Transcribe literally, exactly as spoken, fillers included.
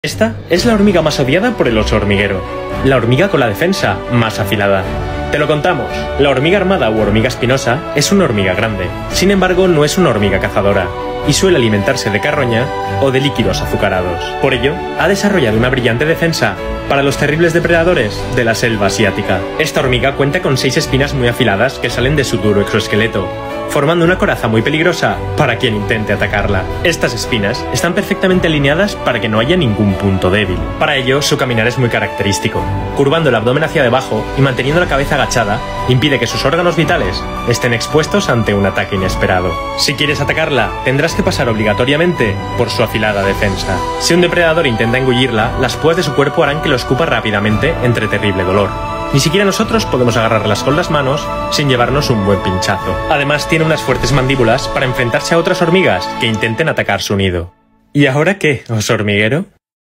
Esta es la hormiga más odiada por el oso hormiguero, la hormiga con la defensa más afilada. Te lo contamos, la hormiga armada u hormiga espinosa es una hormiga grande, sin embargo no es una hormiga cazadora, y suele alimentarse de carroña o de líquidos azucarados. Por ello, ha desarrollado una brillante defensa para los terribles depredadores de la selva asiática. Esta hormiga cuenta con seis espinas muy afiladas que salen de su duro exoesqueleto, formando una coraza muy peligrosa para quien intente atacarla. Estas espinas están perfectamente alineadas para que no haya ningún punto débil. Para ello, su caminar es muy característico. Curvando el abdomen hacia debajo y manteniendo la cabeza agachada, impide que sus órganos vitales estén expuestos ante un ataque inesperado. Si quieres atacarla, tendrás que pasar obligatoriamente por su afilada defensa. Si un depredador intenta engullirla, las púas de su cuerpo harán que lo escupa rápidamente entre terrible dolor. Ni siquiera nosotros podemos agarrarlas con las manos sin llevarnos un buen pinchazo. Además, tiene unas fuertes mandíbulas para enfrentarse a otras hormigas que intenten atacar su nido. ¿Y ahora qué, oso hormiguero?